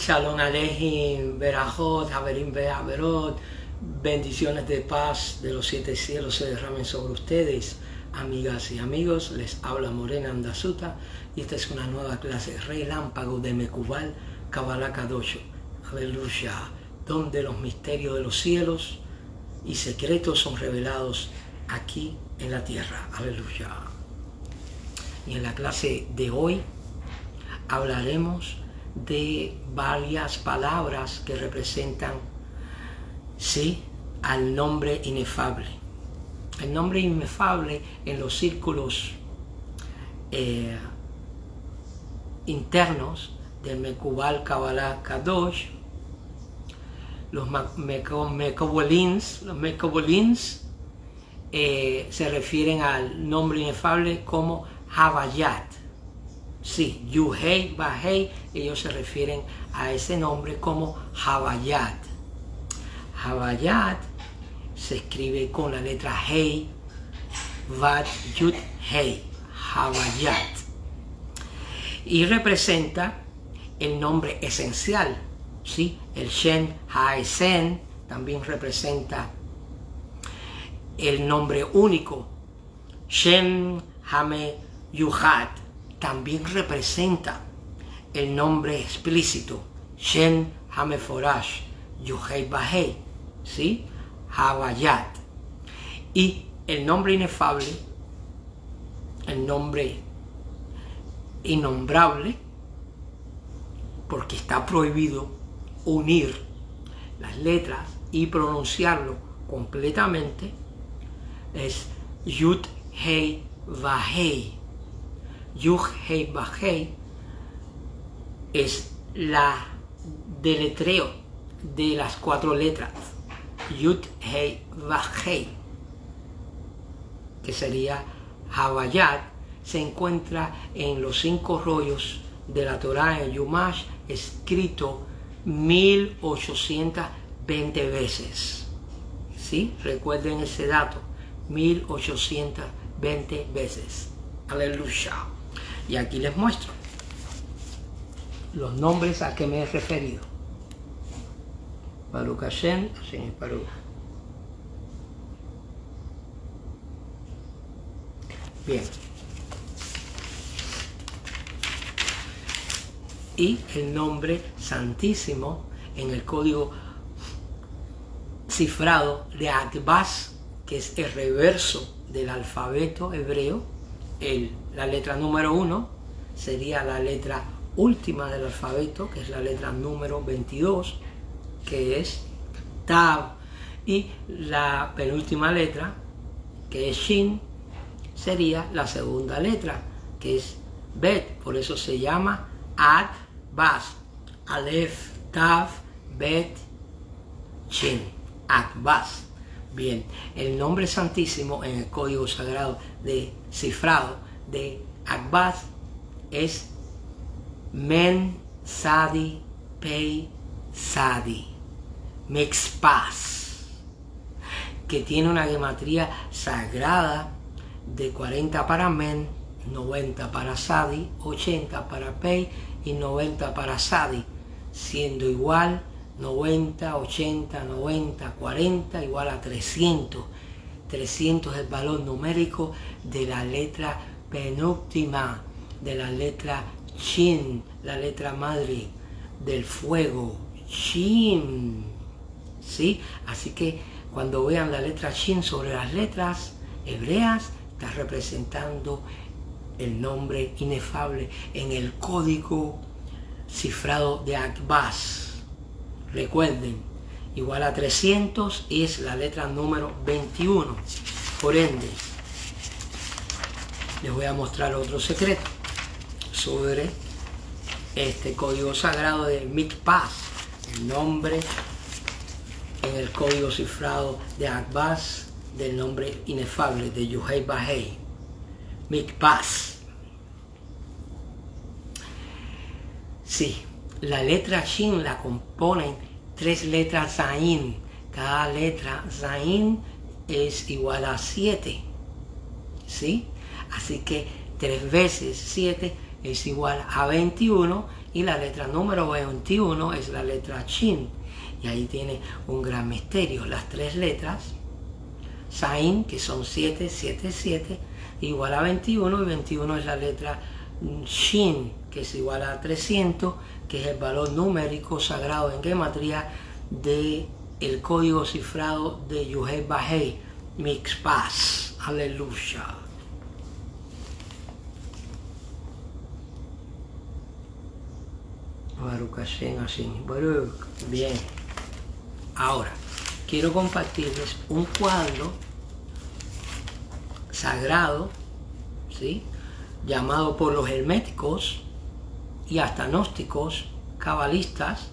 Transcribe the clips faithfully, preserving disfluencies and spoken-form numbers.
Shalom Aleichem, Berajot, Haverim Behaverot, bendiciones de paz de los siete cielos se derramen sobre ustedes, amigas y amigos. Les habla Morena Andazuta y esta es una nueva clase relámpago de Mekubal Kabbalah Kadosh, aleluya, donde los misterios de los cielos y secretos son revelados aquí en la tierra, aleluya. Y en la clase de hoy hablaremos de varias palabras que representan, sí, al nombre inefable. El nombre inefable en los círculos eh, internos del Mekubal Kabbalah Kadosh, los Mekobolins, los Mekobolins eh, se refieren al nombre inefable como Havayat. Sí, Yuhei, Bahei, ellos se refieren a ese nombre como Havayat. Havayat se escribe con la letra Hei, Vat, Yud, Hei, Havayat. Y representa el nombre esencial, ¿sí? El Shen Haesen también representa el nombre único. Shem Hame Yuhat también representa el nombre explícito, Shen Hameforash, Yuhei Bahei, ¿sí? Havayat. Y el nombre inefable, el nombre innombrable, porque está prohibido unir las letras y pronunciarlo completamente, es Yud Hei Bahei. Yud Hei Bahei es la deletreo de las cuatro letras Yud Hei Bahei, que sería Havayat. Se encuentra en los cinco rollos de la Torah en Yumash, escrito mil ochocientas veinte veces. ¿Sí? Recuerden ese dato, mil ochocientas veinte veces. Aleluya. Y aquí les muestro los nombres a que me he referido. Baruch Hashem, Hashem Baruch. Bien. Y el nombre santísimo en el código cifrado de Akbaz, que es el reverso del alfabeto hebreo. El, la letra número uno sería la letra última del alfabeto, que es la letra número veintidós, que es Tav, y la penúltima letra, que es Shin, sería la segunda letra, que es Bet. Por eso se llama Akbaz, Aleph, Tav, Bet, Shin, Akbaz. Bien, el nombre santísimo en el código sagrado de cifrado de Akbaz es Men Sadi Pei Sadi Mexpaz, que tiene una gematría sagrada de cuarenta para Men, noventa para Sadi, ochenta para Pei y noventa para Sadi, siendo igual noventa, ochenta, noventa, cuarenta igual a trescientos. trescientos es el valor numérico de la letra penúltima, de la letra Shin, la letra madre del fuego, Shin. ¿Sí? Así que cuando vean la letra Shin sobre las letras hebreas, está representando el nombre inefable en el código cifrado de Akbaz. Recuerden, igual a trescientos es la letra número veintiuno. Por ende, les voy a mostrar otro secreto sobre este código sagrado de Mikpaz, el nombre en el código cifrado de Akbaz del nombre inefable de Yuhei Bahei, Mikpaz. Sí. La letra Shin la componen tres letras Zain. Cada letra Zain es igual a siete. ¿Sí? Así que tres veces siete es igual a veintiuno y la letra número veintiuno es la letra Shin. Y ahí tiene un gran misterio. Las tres letras, Zain, que son siete, siete, siete, igual a veintiuno, y veintiuno es la letra Shin, que es igual a trescientos, que es el valor numérico sagrado en gematría de el código cifrado de Yud Vahei Mixpaz. Aleluya. Baruch Hashem, Hashem, Baruch. Bien. Ahora, quiero compartirles un cuadro sagrado, ¿sí?, llamado por los herméticos y hasta gnósticos, cabalistas,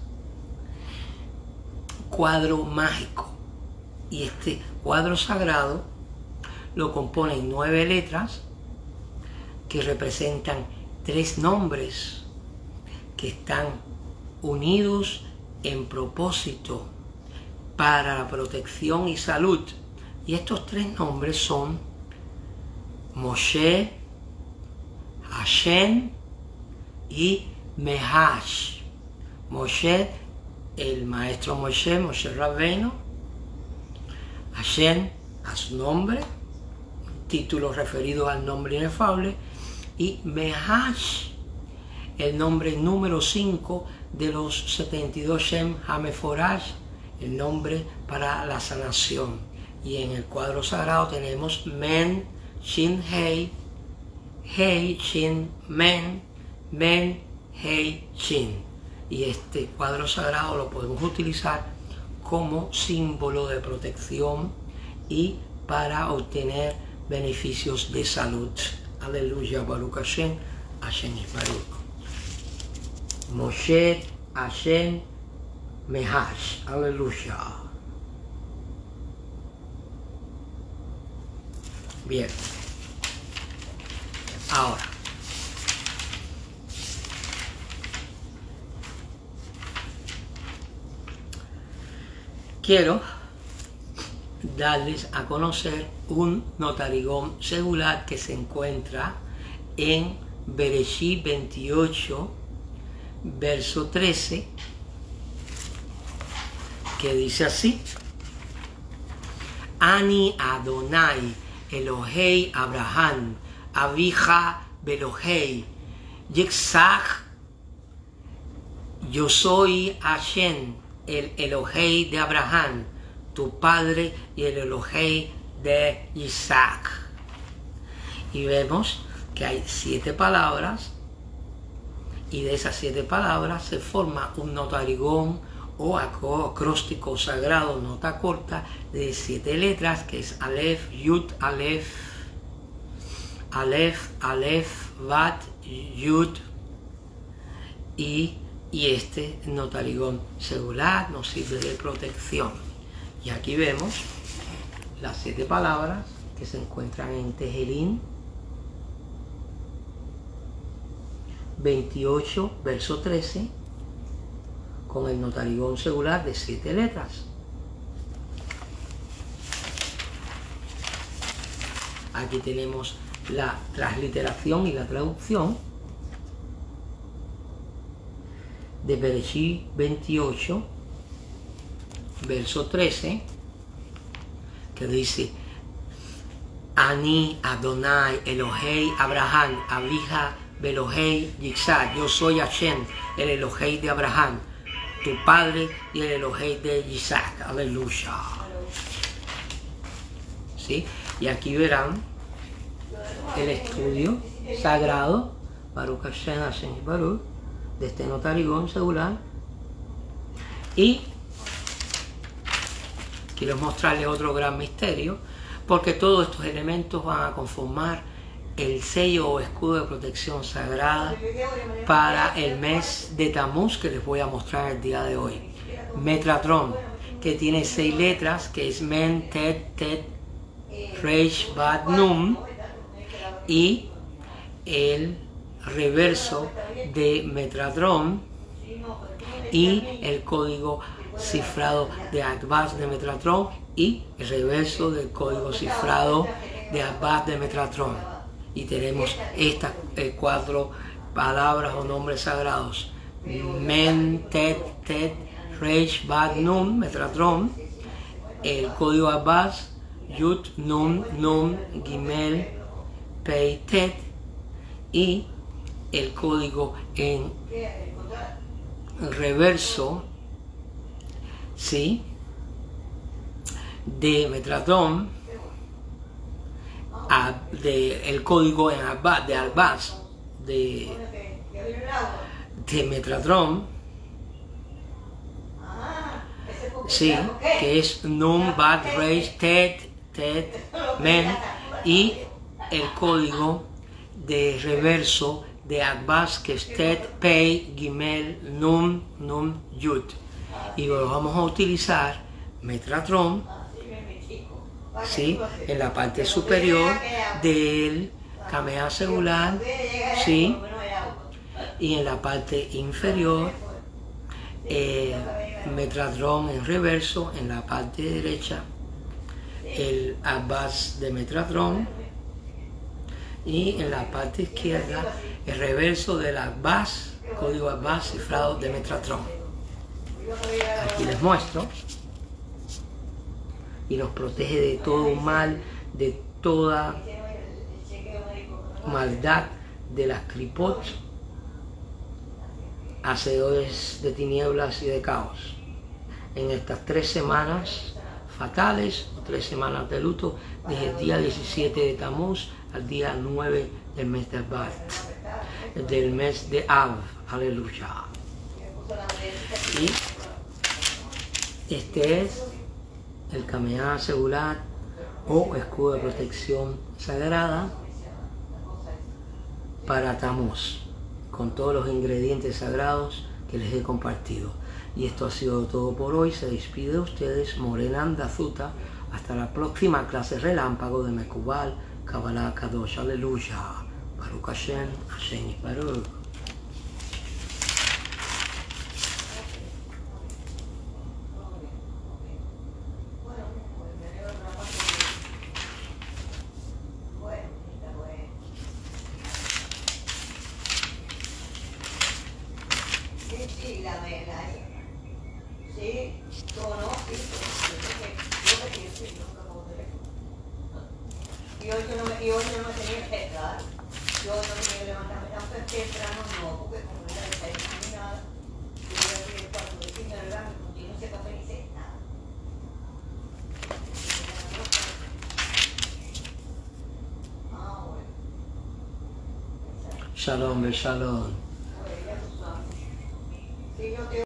cuadro mágico. Y este cuadro sagrado lo componen nueve letras que representan tres nombres que están unidos en propósito para la protección y salud. Y estos tres nombres son Moshe, Hashem y Mehash. Moshe, el maestro Moshe, Moshe Rabbeinu. Hashem, a su nombre, título referido al nombre inefable. Y Mehash, el nombre número cinco de los setenta y dos Shem HaMeforash, el nombre para la sanación. Y en el cuadro sagrado tenemos Men, Shin, Hei, Hei, Shin, Men, Men, Hei, Shin. Y este cuadro sagrado lo podemos utilizar como símbolo de protección y para obtener beneficios de salud. Aleluya, Baruch Hashem, Hashem es Baruch. Moshe, Hashem, Mehash. Aleluya. Bien. Ahora, quiero darles a conocer un notarigón secular que se encuentra en Bereshit veintiocho, verso trece, que dice así: Ani Adonai Elohei Abraham Avija Belohei Yitzhak. Yo soy Hashem, el Elohei de Abraham, tu padre, y el Elohei de Isaac. Y vemos que hay siete palabras, y de esas siete palabras se forma un notarigón o acróstico sagrado, nota corta, de siete letras, que es Aleph, Yud, Aleph, Aleph, Aleph, Vat, Yud, y, y este notarigón secular nos sirve de protección. Y aquí vemos las siete palabras que se encuentran en Tejelín veintiocho, verso trece, con el notarigón secular de siete letras. Aquí tenemos la transliteración y la traducción de Bereshit veintiocho, verso trece, que dice: Ani Adonai Elohei Abraham Avija Belohei Yitzhak. Yo soy Hashem, el Elohei de Abraham, tu padre, y el Elohei de Isaac. Aleluya. ¿Sí? Y aquí verán el estudio sagrado, Baruch Hashem, Hashem Baruch, de este notarigón secular. Y quiero mostrarles otro gran misterio, porque todos estos elementos van a conformar el sello o escudo de protección sagrada para el mes de Tammuz, que les voy a mostrar el día de hoy. Metatron, que tiene seis letras, que es Men, Tet, Tet, Reish, Bat, Num, y el reverso de Metatron y el código cifrado de Akbaz de Metatron y el reverso del código cifrado de Akbaz de Metatron. Y tenemos estas eh, cuatro palabras o nombres sagrados: Men, Tet, Tet, Reish, Bad, Nun, Metratron, el código Abbas, Yud, Nun, Nun, Gimel, Pei, Tet, y el código en reverso, ¿sí?, de Metratron, a, de, el código en Abbas, de Abbas, de, de Metratron, sí, que es Nun, Bat, Reish, Tet, Tet, Men, y el código de reverso de Abbas, que es Tet, Pei, Gimel, Nun, Nun, Yud. Y lo vamos a utilizar Metratron, ¿sí?, en la parte superior del Kamea Segular, ¿sí?, y en la parte inferior eh, Metratron en reverso, en la parte derecha el Abbas de Metratron, y en la parte izquierda el reverso del Abbas, código Abbas cifrado de Metratron. Aquí les muestro, y nos protege de todo mal, de toda maldad, de las Kripot, hacedores de tinieblas y de caos, en estas tres semanas fatales, o tres semanas de luto, desde el día diecisiete de Tamuz al día nueve del mes de Abad, del mes de Av, aleluya. Y este es el Kamea Segular, o escudo de protección sagrada para Tamuz, con todos los ingredientes sagrados que les he compartido. Y esto ha sido todo por hoy. Se despide de ustedes Morena Andazuta. Hasta la próxima clase relámpago de Mekubal, Kabbalah Kadosh, aleluya. Baruch Hashem, Hashem y Baruch. Sí, la vela, sí, todo no, sí, yo me quiero, sí, yo me como teléfono. Y hoy yo no me, y hoy yo no me tenía que quedar, yo no tenía que levantarme tan temprano, no, porque como no era desayuno ni nada, yo voy a abrir el cuarto de cinco de la granja, y no sé café ni sé nada. Ah, bueno. Shalom, shalom. Sí, yo te